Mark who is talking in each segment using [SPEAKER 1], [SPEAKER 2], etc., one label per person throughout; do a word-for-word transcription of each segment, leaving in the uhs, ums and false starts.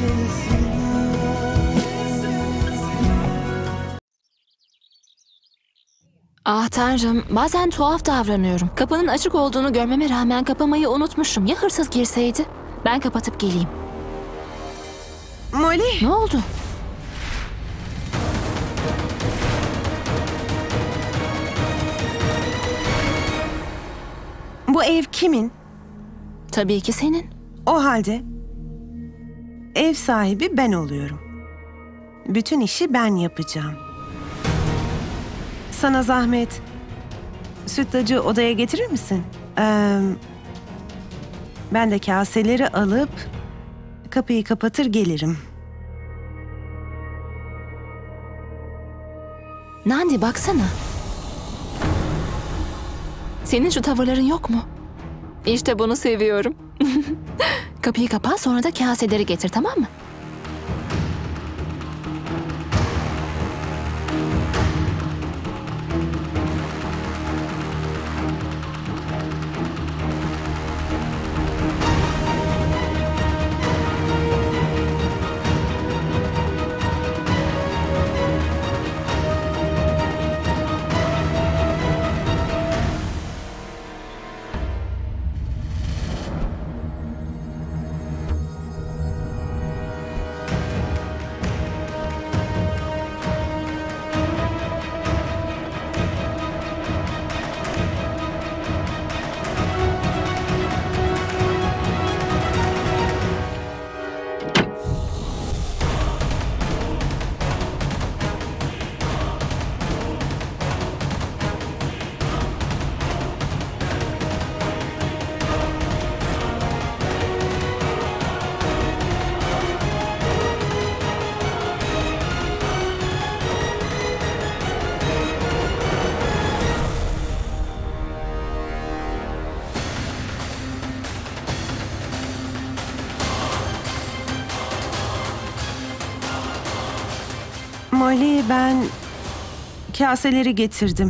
[SPEAKER 1] Ah Tanrım, bazen tuhaf davranıyorum. Kapının açık olduğunu görmeme rağmen kapamayı unutmuşum. Ya hırsız girseydi? Ben kapatıp geleyim.
[SPEAKER 2] Molly!
[SPEAKER 1] Ne oldu?
[SPEAKER 2] Bu ev kimin?
[SPEAKER 1] Tabii ki senin.
[SPEAKER 2] O halde ev sahibi ben oluyorum. Bütün işi ben yapacağım. Sana zahmet. Sütlacı odaya getirir misin? Ee, ben de kaseleri alıp kapıyı kapatır gelirim.
[SPEAKER 1] Nandi baksana. Senin şu tavırların yok mu? İşte bunu seviyorum. Kapıyı kapa, sonra da kaseleri getir, tamam mı?
[SPEAKER 2] Molly, ben kaseleri getirdim.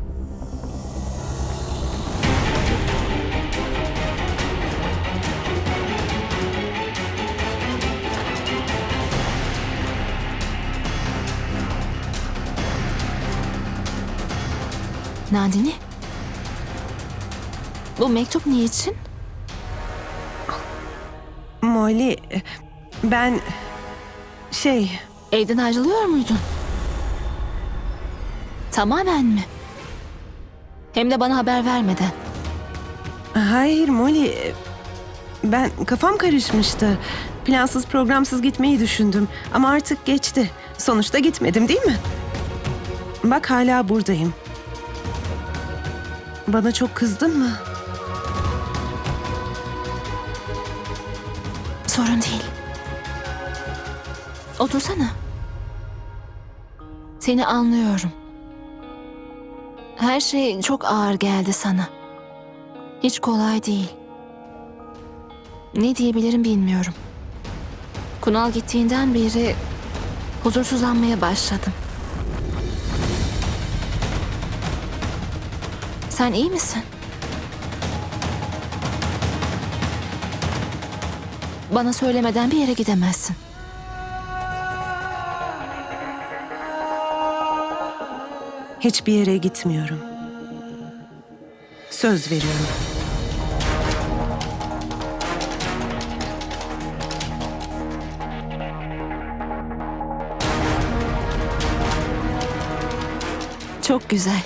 [SPEAKER 1] Nandini? Bu mektup niçin?
[SPEAKER 2] Molly, ben şey...
[SPEAKER 1] Evden ayrılıyor muydun? Tamamen mi? Hem de bana haber vermeden.
[SPEAKER 2] Hayır Molly, ben kafam karışmıştı. Plansız programsız gitmeyi düşündüm ama artık geçti. Sonuçta gitmedim, değil mi? Bak hala buradayım. Bana çok kızdın mı?
[SPEAKER 1] Sorun değil. Otursana. Seni anlıyorum. Her şey çok ağır geldi sana. Hiç kolay değil. Ne diyebilirim bilmiyorum. Kunal gittiğinden beri huzursuzlanmaya başladım. Sen iyi misin? Bana söylemeden bir yere gidemezsin.
[SPEAKER 2] Hiçbir yere gitmiyorum. Söz veriyorum.
[SPEAKER 1] Çok güzel.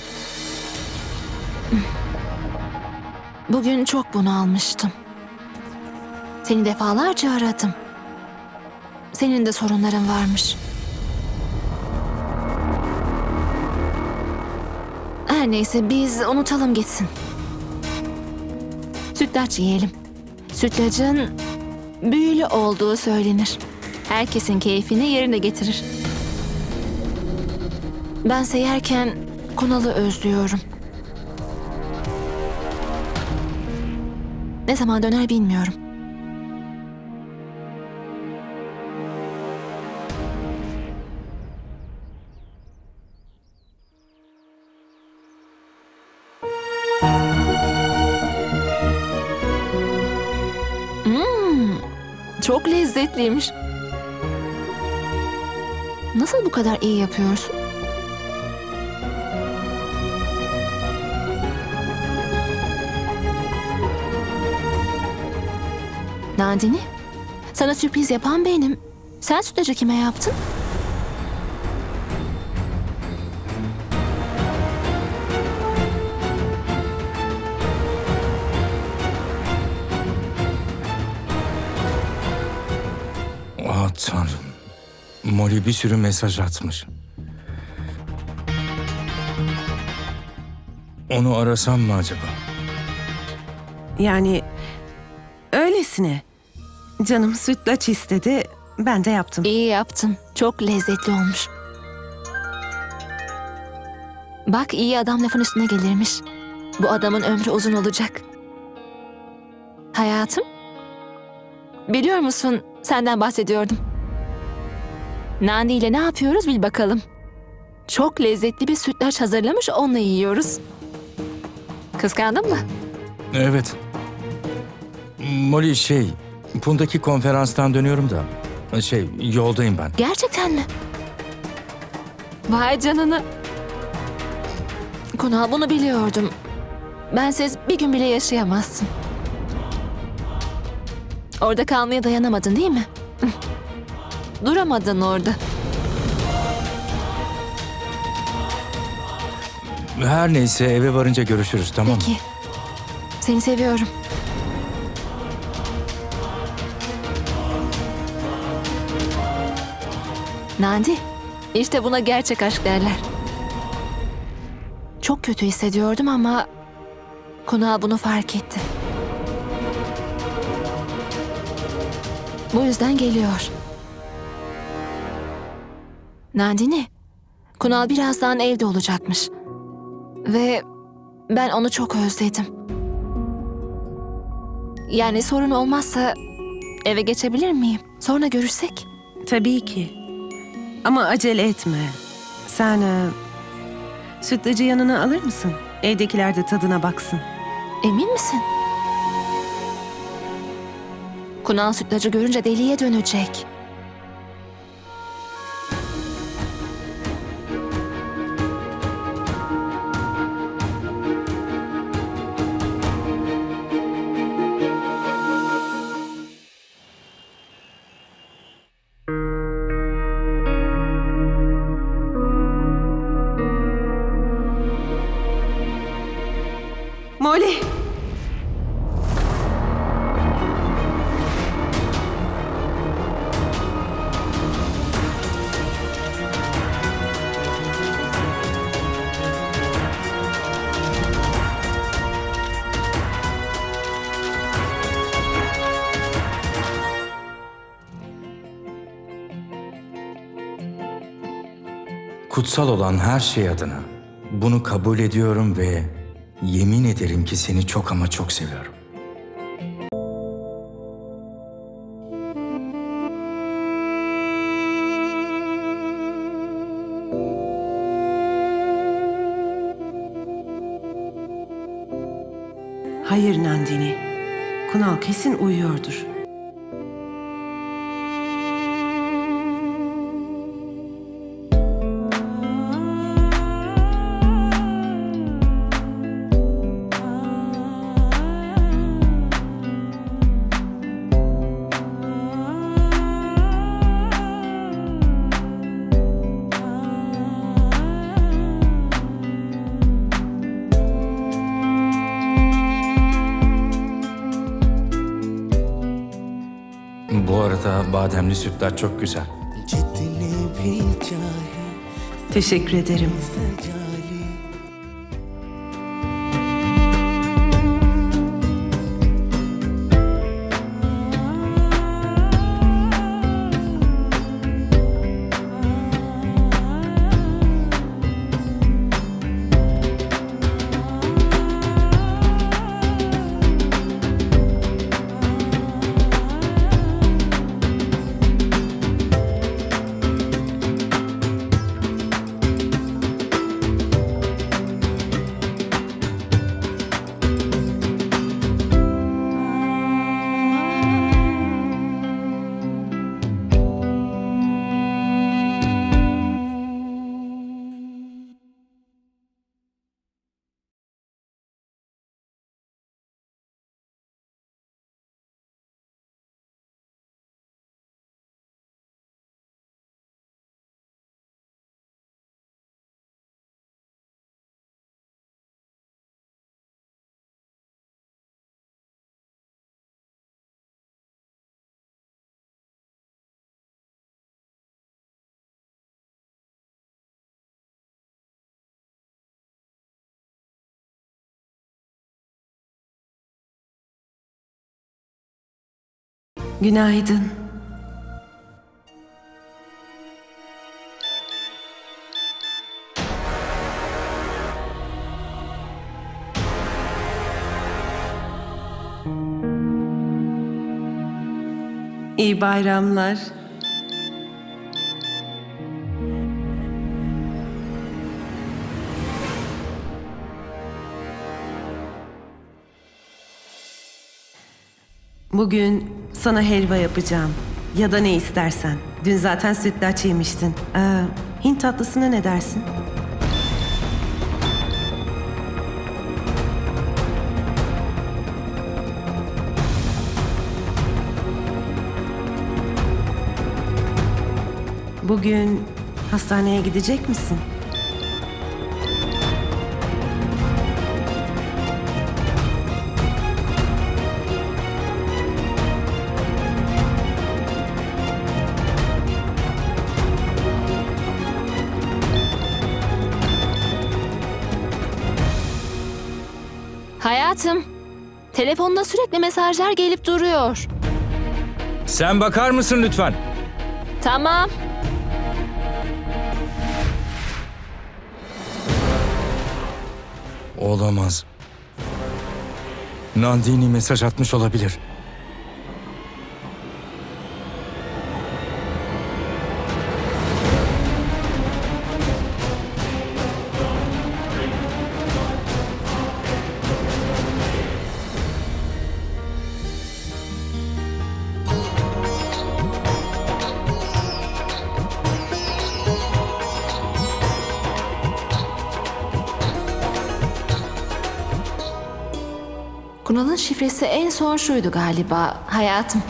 [SPEAKER 1] Bugün çok bunalmıştım. Seni defalarca aradım. Senin de sorunların varmış. Her neyse biz unutalım gitsin. Sütlaç yiyelim. Sütlacın büyülü olduğu söylenir. Herkesin keyfini yerine getirir. Bense yerken Kunal'ı özlüyorum. Ne zaman döner bilmiyorum. Hmm, çok lezzetliymiş. Nasıl bu kadar iyi yapıyorsun? Nandini, sana sürpriz yapan benim. Sen sütlacı kime yaptın?
[SPEAKER 3] Ah Tanrım. Molly bir sürü mesaj atmış. Onu arasam mı acaba?
[SPEAKER 2] Yani öylesine. Canım sütlaç istedi, ben de yaptım.
[SPEAKER 1] İyi yaptın. Çok lezzetli olmuş. Bak, iyi adam lafın üstüne gelirmiş. Bu adamın ömrü uzun olacak. Hayatım, biliyor musun, senden bahsediyordum. Nandi ile ne yapıyoruz bil bakalım. Çok lezzetli bir sütlaç hazırlamış, onunla yiyoruz. Kıskandın mı?
[SPEAKER 3] Evet. Molly şey, Pun'daki konferanstan dönüyorum da. Şey, yoldayım ben.
[SPEAKER 1] Gerçekten mi? Vay canına. Kunal, bunu biliyordum. Bensiz bir gün bile yaşayamazsın. Orada kalmaya dayanamadın değil mi? Duramadın orada.
[SPEAKER 3] Her neyse, eve varınca görüşürüz, tamam mı?
[SPEAKER 1] Peki. Seni seviyorum. Nandi, işte buna gerçek aşk derler. Çok kötü hissediyordum ama Kunal bunu fark etti. Bu yüzden geliyor. Nandini, Kunal birazdan evde olacakmış. Ve ben onu çok özledim. Yani sorun olmazsa eve geçebilir miyim? Sonra görüşsek.
[SPEAKER 2] Tabii ki. Ama acele etme. Sen e, sütlacı yanına alır mısın? Evdekiler de tadına baksın.
[SPEAKER 1] Emin misin? Kunal sütlacı görünce deliye dönecek.
[SPEAKER 2] Molly!
[SPEAKER 3] Kutsal olan her şey adına bunu kabul ediyorum ve yemin ederim ki seni çok ama çok seviyorum.
[SPEAKER 2] Hayır Nandini. Kunal kesin uyuyordur.
[SPEAKER 3] Bu arada bademli sütlaç çok güzel.
[SPEAKER 2] Teşekkür ederim. Günaydın. İyi bayramlar. Bugün sana helva yapacağım. Ya da ne istersen. Dün zaten sütlaç yemiştin. Ee, Hint tatlısına ne dersin? Bugün hastaneye gidecek misin?
[SPEAKER 1] Hayatım, telefonda sürekli mesajlar gelip duruyor.
[SPEAKER 3] Sen bakar mısın lütfen?
[SPEAKER 1] Tamam.
[SPEAKER 3] Olamaz. Nandini mesaj atmış olabilir.
[SPEAKER 1] Kunal'ın şifresi en son şuydu galiba hayatım.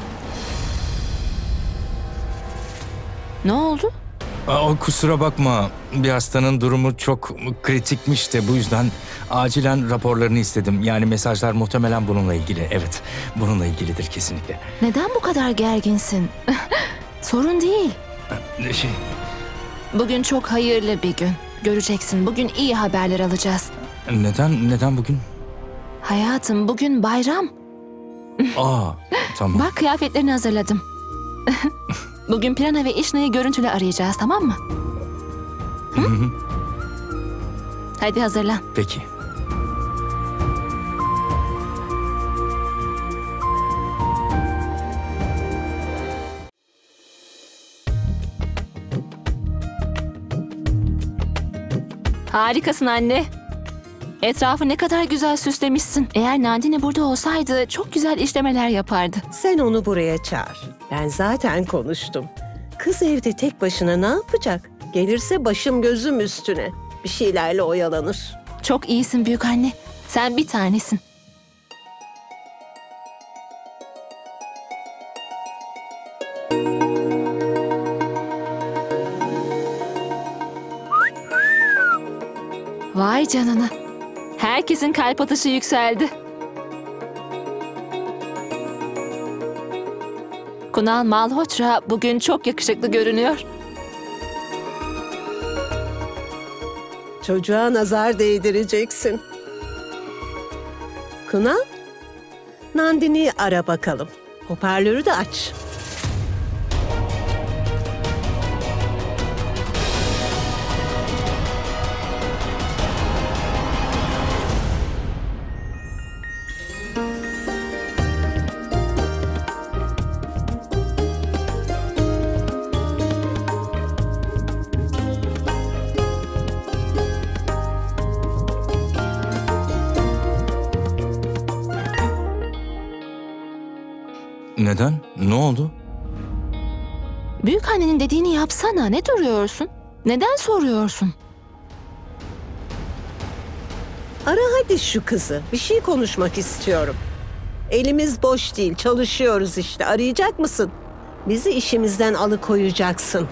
[SPEAKER 1] Ne oldu?
[SPEAKER 3] Aa, kusura bakma. Bir hastanın durumu çok kritikmiş de bu yüzden acilen raporlarını istedim. Yani mesajlar muhtemelen bununla ilgili. Evet, bununla ilgilidir kesinlikle.
[SPEAKER 1] Neden bu kadar gerginsin? Sorun değil.
[SPEAKER 3] Şey,
[SPEAKER 1] Bugün çok hayırlı bir gün. Göreceksin, bugün iyi haberler alacağız.
[SPEAKER 3] neden neden bugün?
[SPEAKER 1] Hayatım, bugün bayram.
[SPEAKER 3] Aa, tamam.
[SPEAKER 1] Bak, kıyafetlerini hazırladım. Bugün Prana ve İşna'yı görüntülü arayacağız, tamam mı? Hı? Hadi hazırlan.
[SPEAKER 3] Peki.
[SPEAKER 1] Harikasın anne. Etrafı ne kadar güzel süslemişsin. Eğer Nandini burada olsaydı çok güzel işlemeler yapardı.
[SPEAKER 4] Sen onu buraya çağır. Ben zaten konuştum. Kız evde tek başına ne yapacak? Gelirse başım gözüm üstüne. Bir şeylerle oyalanır.
[SPEAKER 1] Çok iyisin büyük anne. Sen bir tanesin. Vay canına. Herkesin kalp atışı yükseldi. Kunal Malhotra bugün çok yakışıklı görünüyor.
[SPEAKER 4] Çocuğa nazar değdireceksin. Kunal, Nandini'yi ara bakalım. Hoparlörü de aç.
[SPEAKER 3] Neden? Ne oldu?
[SPEAKER 1] Büyük annenin dediğini yapsana. Ne duruyorsun? Neden soruyorsun?
[SPEAKER 4] Ara hadi şu kızı. Bir şey konuşmak istiyorum. Elimiz boş değil, çalışıyoruz işte. Arayacak mısın? Bizi işimizden alıkoyacaksın.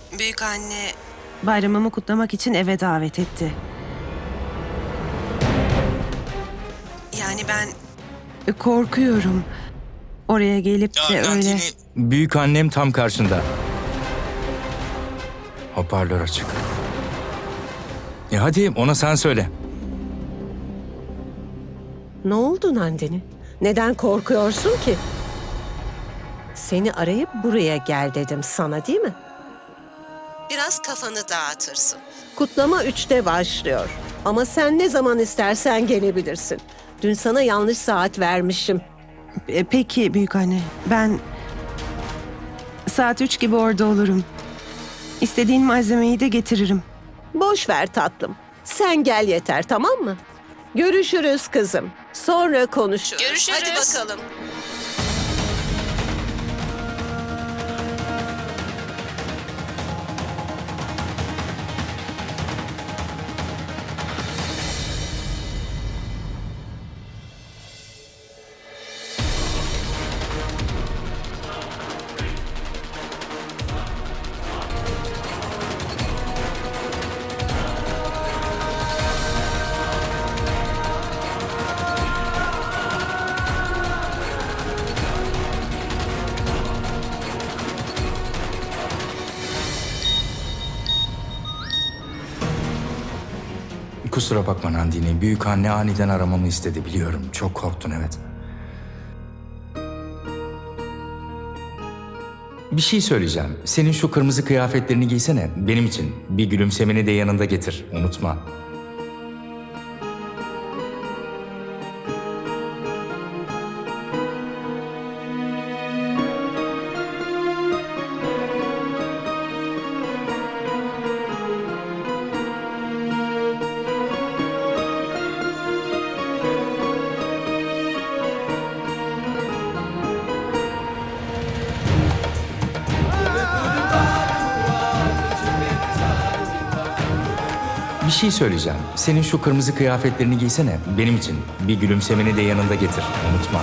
[SPEAKER 2] Büyük anne bayramımı kutlamak için eve davet etti. Yani ben korkuyorum. Oraya gelip de öyle...
[SPEAKER 3] Büyük annem tam karşında. Hoparlör açık. E hadi ona sen söyle.
[SPEAKER 4] Ne oldu Nandini? Neden korkuyorsun ki? Seni arayıp buraya gel dedim sana, değil mi? Biraz kafanı dağıtırsın. Kutlama üçte başlıyor. Ama sen ne zaman istersen gelebilirsin. Dün sana yanlış saat vermişim.
[SPEAKER 2] E, Peki büyük anne, ben saat üç gibi orada olurum. İstediğin malzemeyi de getiririm.
[SPEAKER 4] Boş ver tatlım. Sen gel yeter, tamam mı? Görüşürüz kızım. Sonra konuşuruz.
[SPEAKER 1] Görüşürüz.
[SPEAKER 4] Hadi bakalım.
[SPEAKER 3] Kusura bakma Nandini. Büyük anne aniden aramamı istedi, biliyorum. Çok korktun, evet. Bir şey söyleyeceğim. Senin şu kırmızı kıyafetlerini giysene. Benim için. Bir gülümsemeni de yanında getir. Unutma. Bir şey söyleyeceğim. Senin şu kırmızı kıyafetlerini giysene. Benim için. Bir gülümsemeni de yanında getir. Unutma.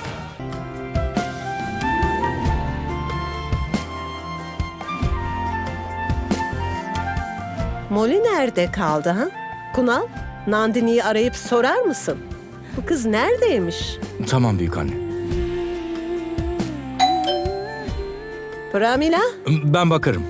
[SPEAKER 4] Molly nerede kaldı ha? Kunal, Nandini'yi arayıp sorar mısın? Bu kız neredeymiş?
[SPEAKER 3] Tamam büyük anne.
[SPEAKER 4] Pramila?
[SPEAKER 3] Ben bakarım.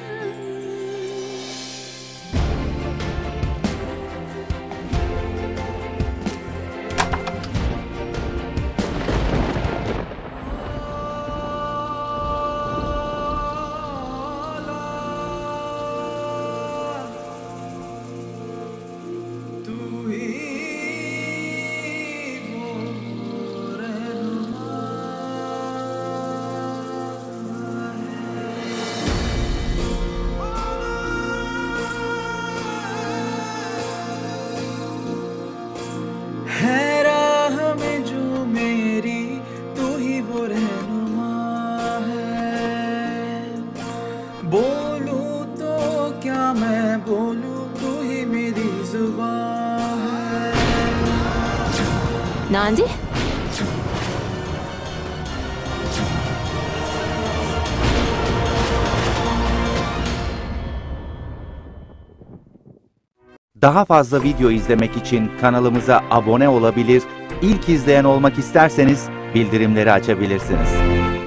[SPEAKER 5] है राह में जो मेरी तू ही वो रहनुमा है बोलूं तो क्या मैं बोलूं तू ही मेरी जुबान है
[SPEAKER 1] Nandi?
[SPEAKER 6] Daha fazla video izlemek için kanalımıza abone olabilir, ilk izleyen olmak isterseniz bildirimleri açabilirsiniz.